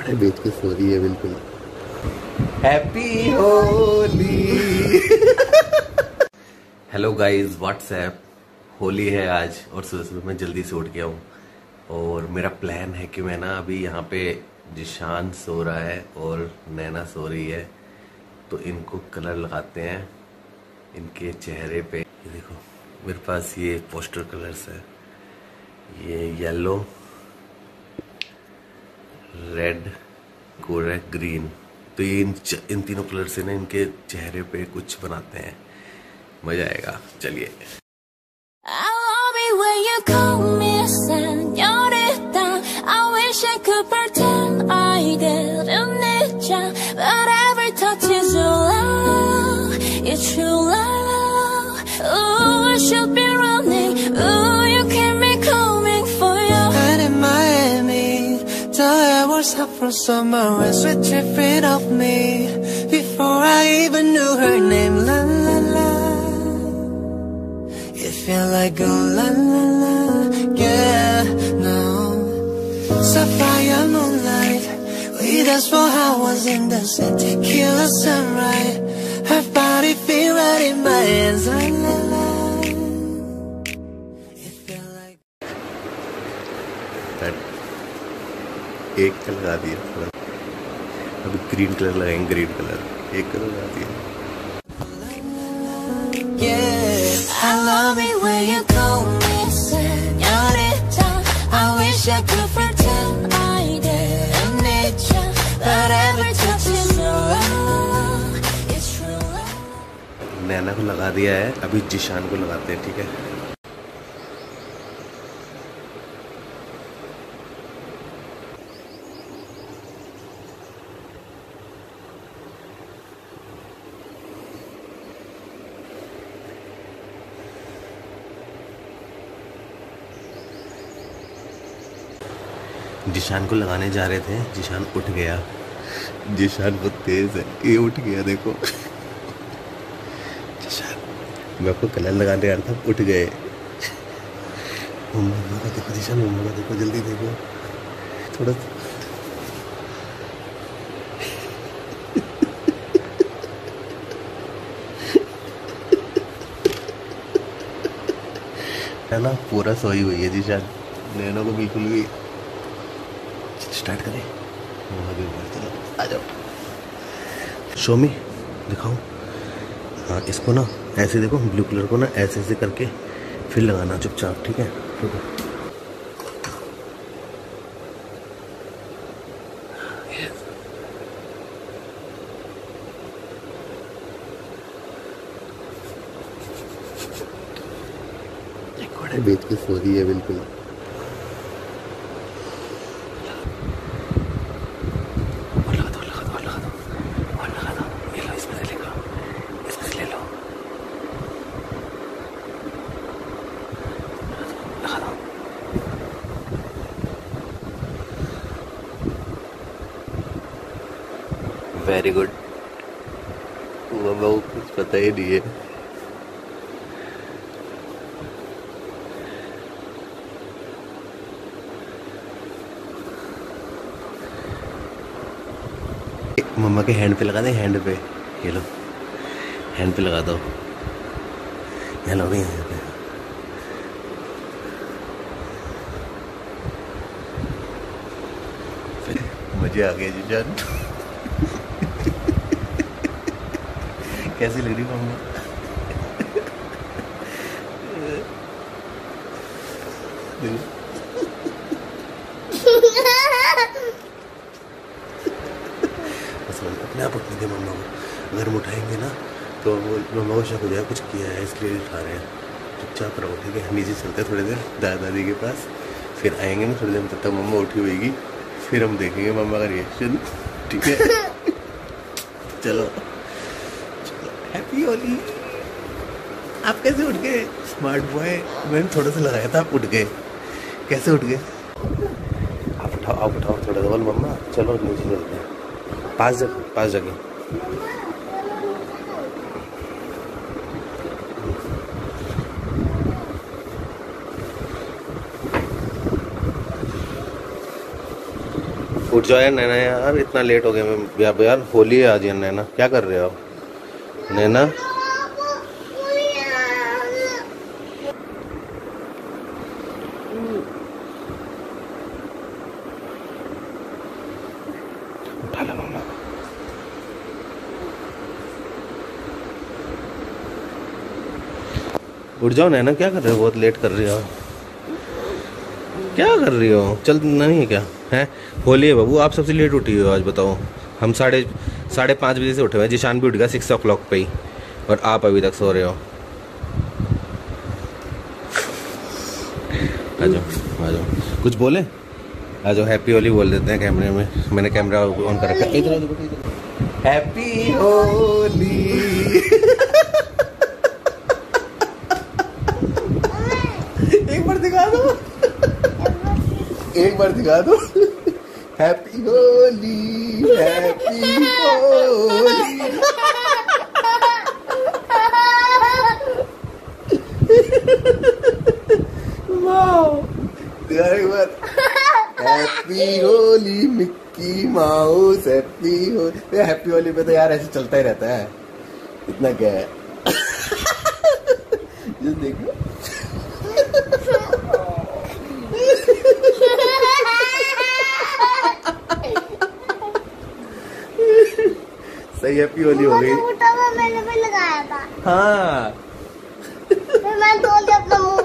बेच के सो रही है बिल्कुल। Happy Holi. Hello guys, WhatsApp. Holi है आज और सुबह सुबह मैं जल्दी से उठ गया हूँ और मेरा प्लान है कि मैं ना अभी यहाँ पे जिशान सो रहा है और नैना सो रही है, तो इनको कलर लगाते हैं इनके चेहरे पे। ये देखो मेरे पास ये पोस्टर कलर्स है, ये येलो, रेड, ग्रीन। तो ये इन तीनों कलर से ना इनके चेहरे पे कुछ बनाते हैं, मजा आएगा। चलिए। For summer and sweet tripping off me before I even knew her name. La la la, it felt like a la la la, yeah. No, sapphire moonlight, we danced for hours in the sun. Tequila sunrise, her body feel right in my hands. La la la, it felt like. एक colour लगा दिया, अभी green colour लगाएंगे। Green colour एक colour लगा दिया। Yeah, I love it when you call me señorita. I wish I could pretend I didn't need you, but every touch is true, it's true. नैना को लगा दिया है, अभी जिशान को लगाते हैं, ठीक है। जिशान को लगाने जा रहे थे, जिशान उठ गया। जिशान बहुत तेज है, ये उठ गया देखो। जिशान, मैं आपको कलर लगाने आ रहा था, उठ गए। मम्मा का देखो, जिशान मम्मा का देखो, जल्दी देखो थोड़ा। है ना, पूरा सोई हुई है जिशान, नैनो को बिल्कुल भी। स्टार्ट करें, चलो आ जाओ। शो मी दिखाओ। हाँ, इसको ना ऐसे देखो, ब्लू कलर को ना ऐसे ऐसे करके फिर लगाना चुपचाप, ठीक है। बेच के सो रही है बिल्कुल। Very good. वो कुछ पता ही नहीं है। मम्मा के हैंड पे लगा दे, हैंड पे। ये लो, हैंड पे लगा दो। यहाँ लो, यहाँ पे। मजे आ गए जी जान। कैसी लग रही मम्मा? अपने आप उठने दे मम्मा को। अगर हम उठाएंगे ना तो वो मम्मा को शक हो जाएगा कुछ किया है, इसलिए उठा रहे हैं। चुपचाप रहो, ठीक है। नीचे चलते हैं थोड़ी देर दादा दादी के पास, फिर आएंगे ना थोड़ी देर में, तब तक मम्मा उठी होगी, फिर हम देखेंगे मम्मा का रिएक्शन, ठीक है। चलो चलो, हैप्पी होली। आप कैसे उठ गए स्मार्ट बॉय? मैंने थोड़ा सा लगाया था, आप उठ गए। कैसे उठ गए? आप उठाओ थोड़ा सा। बोल मम्मा चलो नीचे चलते हैं, पास जगह। उठ जाओ यार नैना, यार इतना लेट हो गया मैं यार होली है आज यार। नैना क्या कर रहे हो नैना? उठा लो मम्मा। उठ जाओ नैना, क्या कर रहे हो? बहुत लेट कर रही हो। क्या कर रही हो? चल नहीं है क्या है? होली है बाबू, आप सबसे लेट उठी हो आज बताओ। हम 5:30 बजे से उठे हुए हैं। जिशान भी उठ गया 6 o'clock पे ही, और आप अभी तक सो रहे हो। आ जाओ कुछ बोले? आ जाओ हैप्पी होली बोल देते हैं कैमरे में। मैंने कैमरा ऑन कर रखा है। हैप्पी होली। एक बार दिखा दो, एक बार दिखा दो। Happy Holi, happy Holi. एक बार happy Holi Mickey Mouse, happy Holi. Happy Holi पे तो यार ऐसे चलता ही रहता है, इतना क्या है। जो देखो सही हैप्पी होली हो गई। मैंने भी लगाया था। हाँ फिर मैं धो लिया अपना मुंह।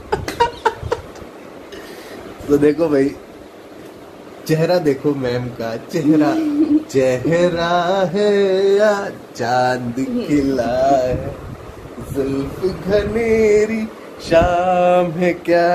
तो देखो भाई, चेहरा देखो मैम का, चेहरा चेहरा है या चांद खिला है, जुल्फ घनेरी शाम है क्या।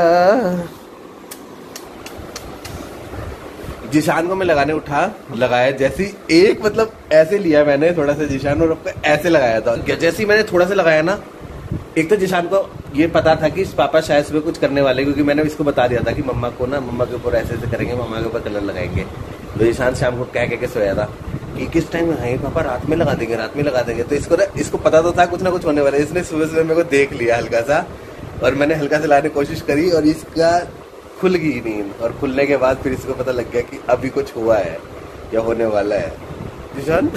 जिशान को मैं लगाने लगाया जैसी एक, मतलब ऐसे लिया मैंने थोड़ा सा जिशान, और ऐसे लगाया था। जैसे ही मैंने थोड़ा सा लगाया ना, एक तो जिशान को ये पता था कि पापा शायद सुबह कुछ करने वाले, क्योंकि मैंने इसको बता दिया था कि मम्मा को ना, मम्मा के ऊपर ऐसे ऐसे करेंगे, मम्मा के ऊपर कलर लगाएंगे। तो जिशान शाम को कह के सोया था कि किस टाइम है पापा, रात में लगा देंगे, रात में लगा देंगे। तो इसको पता तो था कुछ ना कुछ होने वाला है। इसने सुबह सुबह मेरे को देख लिया हल्का सा, और मैंने हल्का से लाने की कोशिश करी, और इसका खुल गई नींद। और खुलने के बाद फिर इसको पता लग गया कि अभी कुछ हुआ है या होने वाला है। जिशान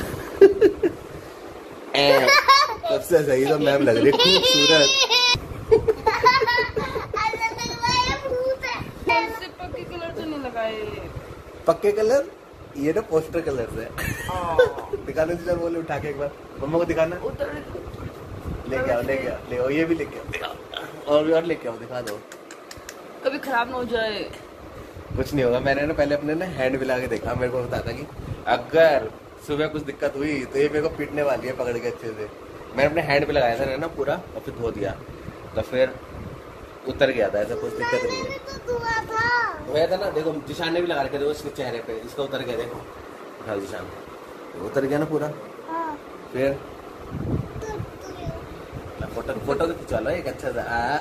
सबसे सही तो मैम लग रही, खूबसूरत। पक्के कलर तो नहीं लगाए। पक्के कलर ये ना पोस्टर कलर से। दिखाने से बोले, उठा के एक बार मम्मा को दिखाना। लेके आओ ले आओ, ये भी लेके आओ, और लेके आओ, दिखा दो। कभी खराब ना हो जाए। कुछ नहीं होगा। मैंने ना पहले अपने ना हैंड मिला के देखा, मेरे को पता था कि अगर सुबह कुछ दिक्कत हुई तो ये मेरे को पीटने वाली है पकड़ के अच्छे से। मैंने अपने हैंड पे लगाया था ना पूरा, और फिर धो दिया, तो फिर उतर गया था। ऐसा कुछ दिक्कत नहीं है। धोया था ना, देखो जिशान ने भी लगा रखे थे उसके चेहरे पे, इसका उतर गया देखो। हाँ जिशान उतर गया ना पूरा। फिर फोटो तो खिंचा लो एक अच्छा सा।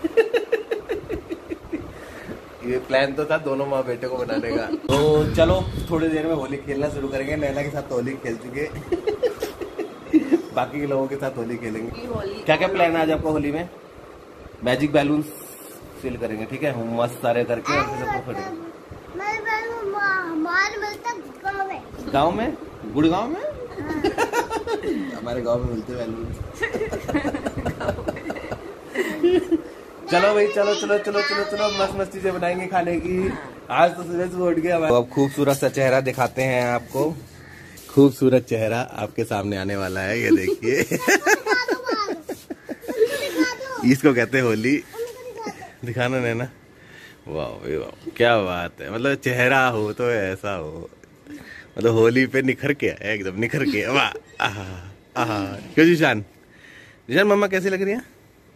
ये प्लान तो था दोनों माँ बेटे को बनाने का। तो चलो थोड़ी देर में होली खेलना शुरू करेंगे। नैना के साथ तो होली खेल चुके, बाकी के लोगों के साथ होली खेलेंगे। क्या क्या प्लान है आज आपका होली में? मैजिक बैलून फिल करेंगे, ठीक है, मस्त सारे करके, और फिर सबको फोड़ेंगे। गाँव में, गुड़गांव में हमारे गांव में मिलते बैलून। चलो भाई, चलो चलो चलो चलो चलो, मस्त मस्त चीजें बनाएंगे खाने की। आज तो सुबह से उठ गया। अब खूबसूरत सा चेहरा दिखाते हैं आपको। खूबसूरत चेहरा आपके सामने आने वाला है, ये देखिए। इसको कहते हैं होली। दिखाना नैना। वाह भाई वाह, क्या बात है। मतलब चेहरा हो तो ऐसा हो, मतलब होली पे निखर के है, एकदम निखर के। वाह क्यों जिशान? जिशान मम्मा कैसी लग रही है?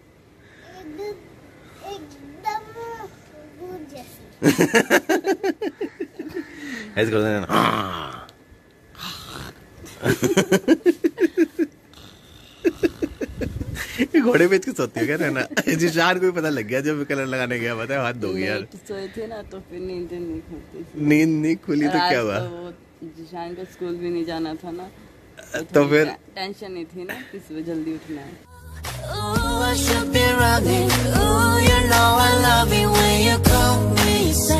ऐसे कर देना। घोड़े बेच के सोती है क्या रहना? जिशान को भी पता लग गया जब कलर लगाने गया, पता है हाथ धो गया यार। सोए थे ना तो फिर नींद नहीं खुलती। नींद नहीं खुली तो क्या हुआ? तो जिशान को स्कूल भी नहीं जाना था ना, तो फिर टेंशन नहीं थी ना कि सुबह जल्दी उठना है। Ooh, I should be running. Ooh, you know I love it when you call me. Say